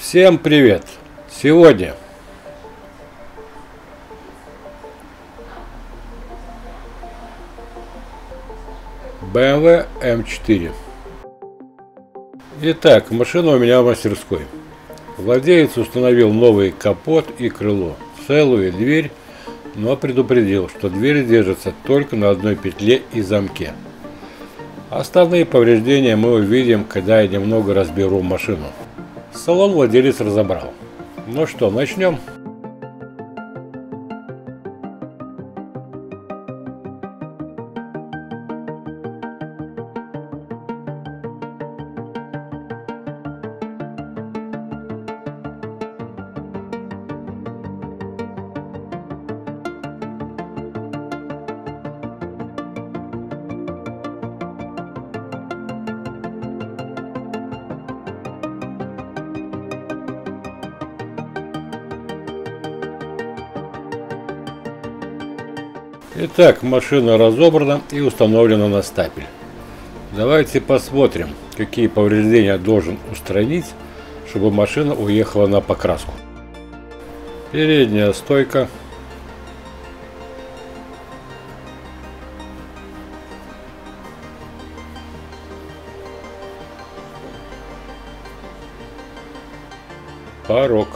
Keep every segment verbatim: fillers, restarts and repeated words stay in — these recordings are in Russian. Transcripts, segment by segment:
Всем привет! Сегодня бэ эм вэ эм четыре. Итак, машина у меня в мастерской. Владелец установил новый капот и крыло, целую дверь, но предупредил, что дверь держится только на одной петле и замке. Основные повреждения мы увидим, когда я немного разберу машину. Салон владелец разобрал. Ну что, начнем? Итак, машина разобрана и установлена на стапель. Давайте посмотрим, какие повреждения должен устранить, чтобы машина уехала на покраску. Передняя стойка. Порог.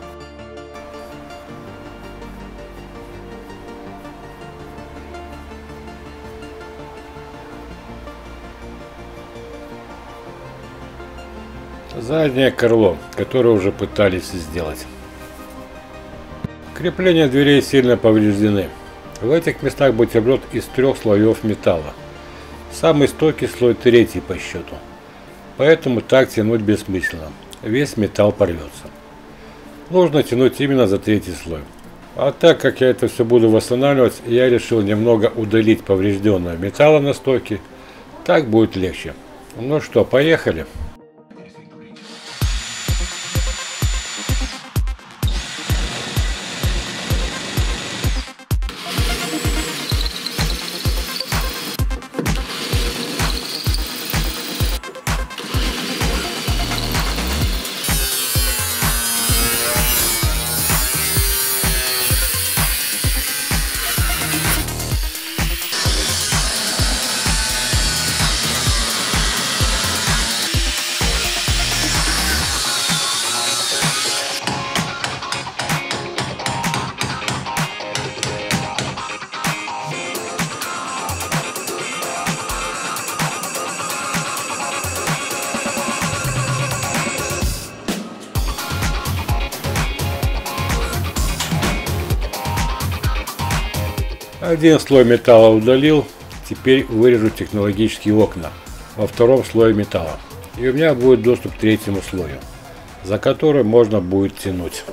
Заднее крыло, которое уже пытались сделать. Крепления дверей сильно повреждены. В этих местах бутерброд из трех слоев металла. Самый стойкий слой третий по счету. Поэтому так тянуть бессмысленно. Весь металл порвется. Нужно тянуть именно за третий слой. А так как я это все буду восстанавливать, я решил немного удалить поврежденного металла на стойке. Так будет легче. Ну что, поехали. Один слой металла удалил, теперь вырежу технологические окна во втором слое металла. И у меня будет доступ к третьему слою, за который можно будет тянуть.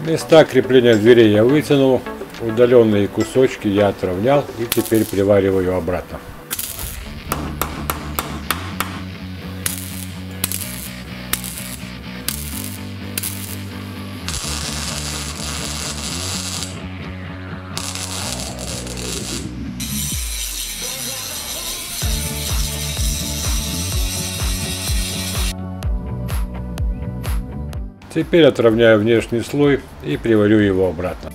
Места крепления дверей я вытянул, удаленные кусочки я отровнял и теперь привариваю обратно. Теперь отровняю внешний слой и приварю его обратно.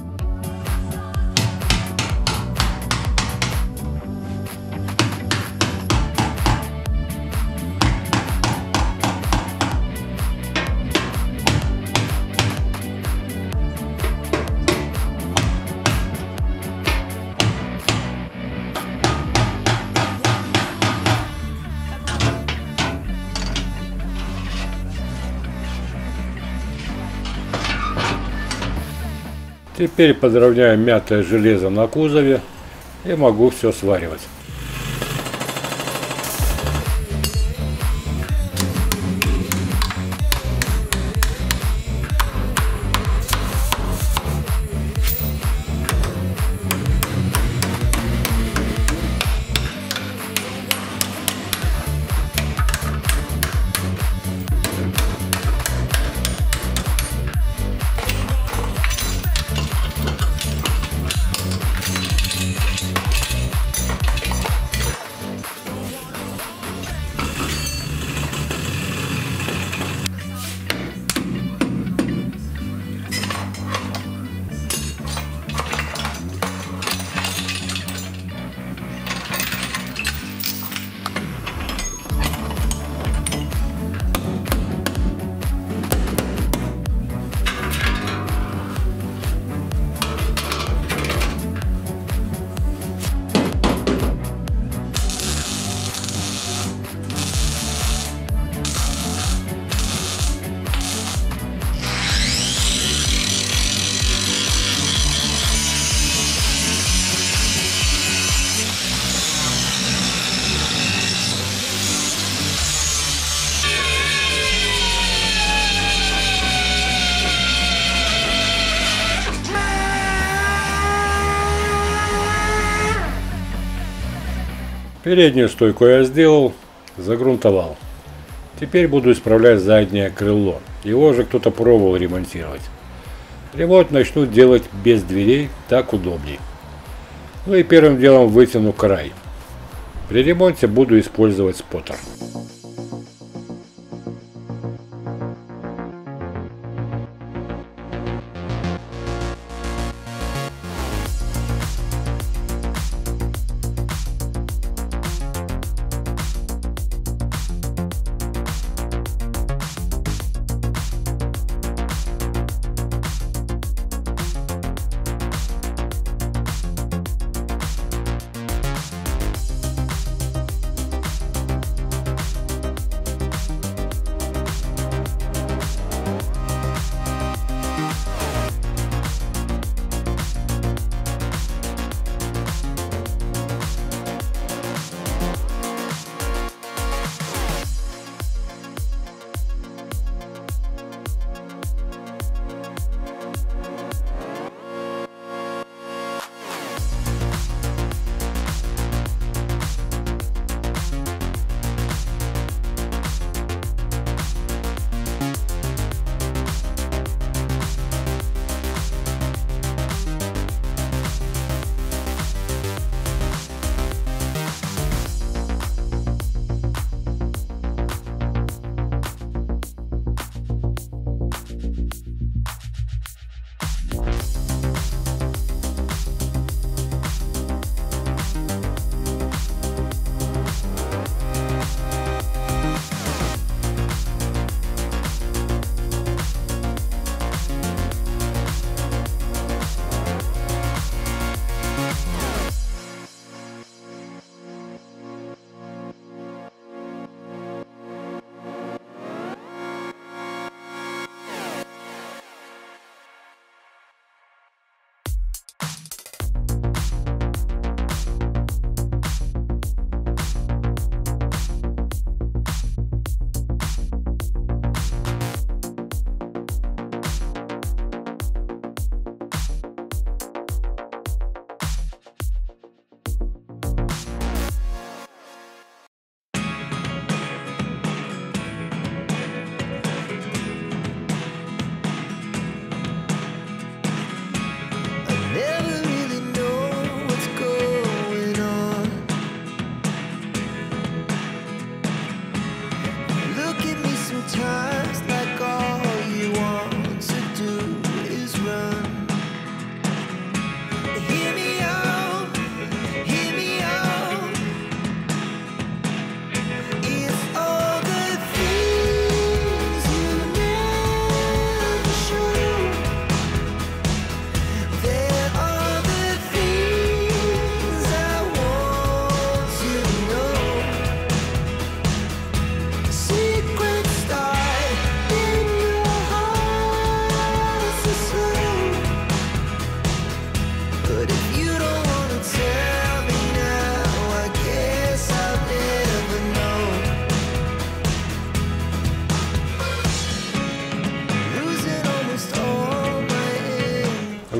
Теперь подровняю мятое железо на кузове и могу все сваривать. Переднюю стойку я сделал, загрунтовал. Теперь буду исправлять заднее крыло. Его же кто-то пробовал ремонтировать. Ремонт начну делать без дверей, так удобней. Ну и первым делом вытяну край. При ремонте буду использовать споттер.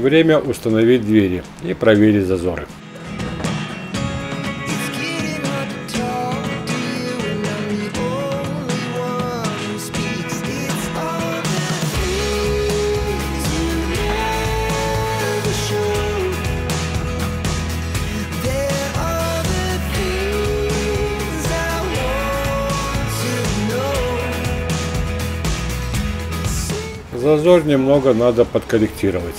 Время установить двери и проверить зазоры. Зазор немного надо подкорректировать.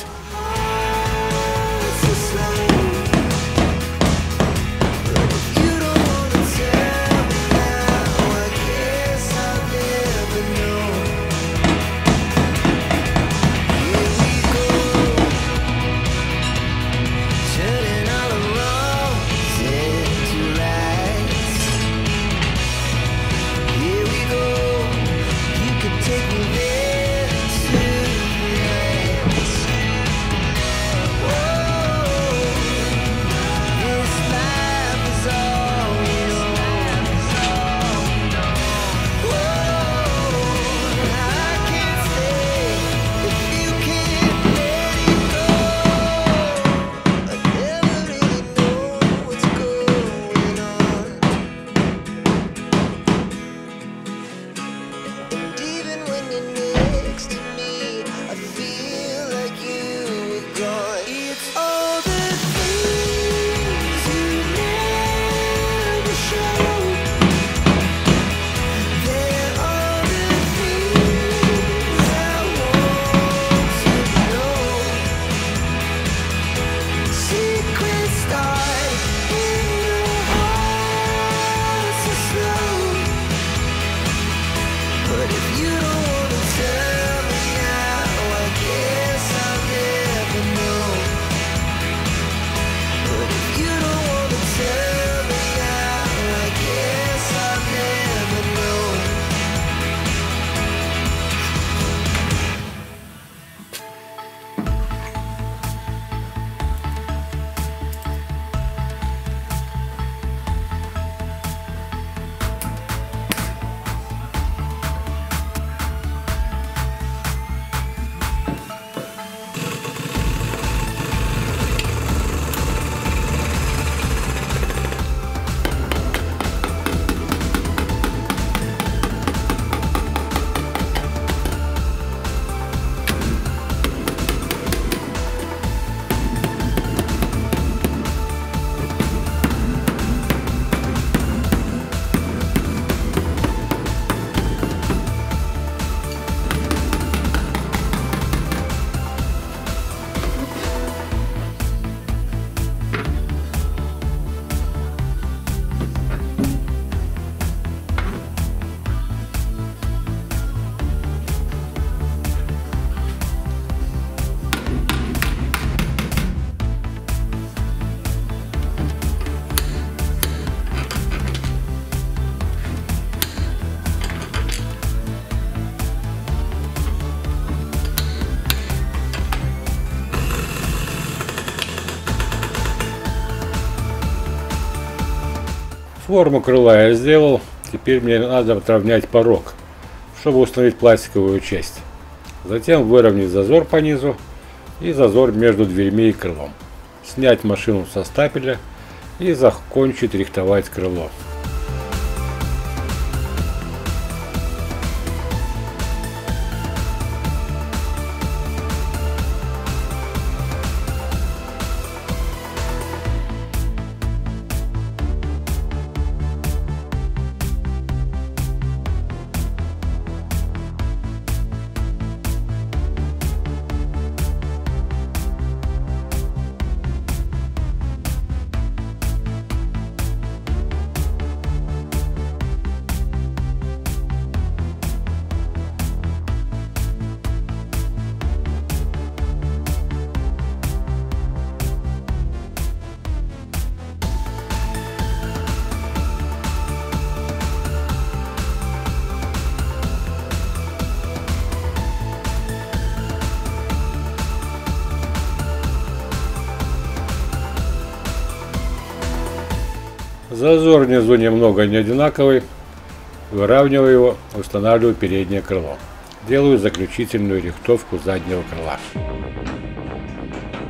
Форму крыла я сделал, теперь мне надо отравнять порог, чтобы установить пластиковую часть. Затем выровнять зазор по низу и зазор между дверьми и крылом. Снять машину со стапеля и закончить рихтовать крыло. Зазор внизу немного не одинаковый, выравниваю его, устанавливаю переднее крыло. Делаю заключительную рихтовку заднего крыла.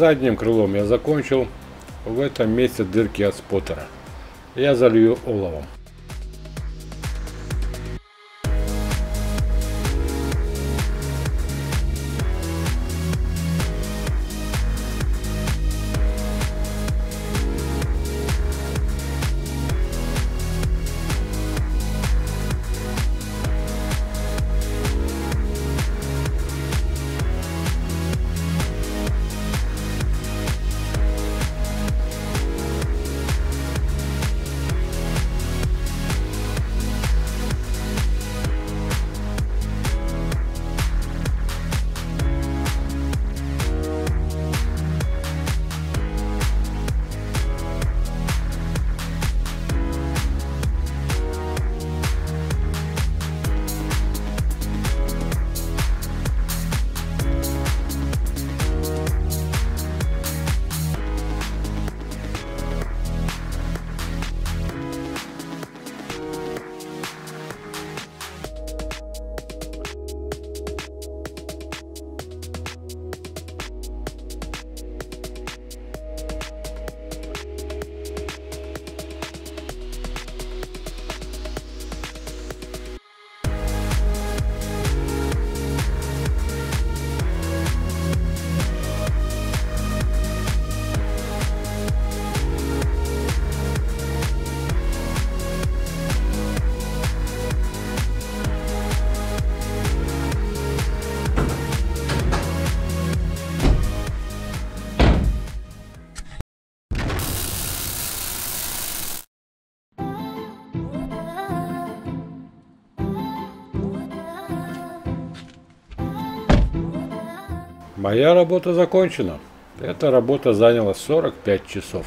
задним крылом я закончил. В этом месте дырки от споттера. Я залью оловом. Моя работа закончена. Эта работа заняла сорок пять часов.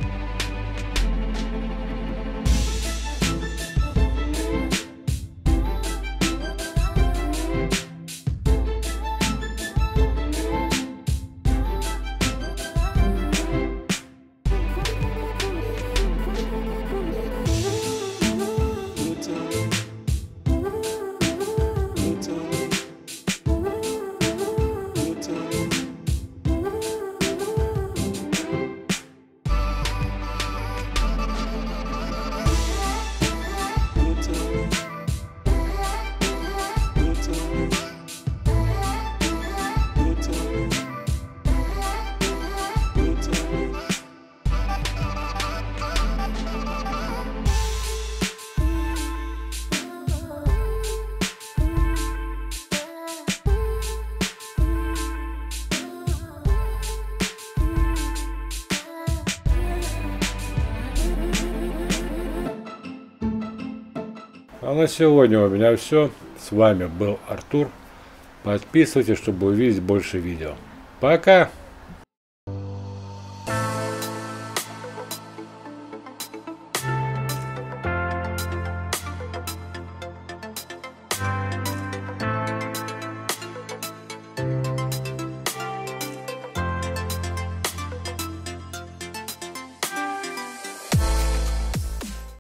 А на сегодня у меня все. С вами был Артур. Подписывайтесь, чтобы увидеть больше видео. Пока!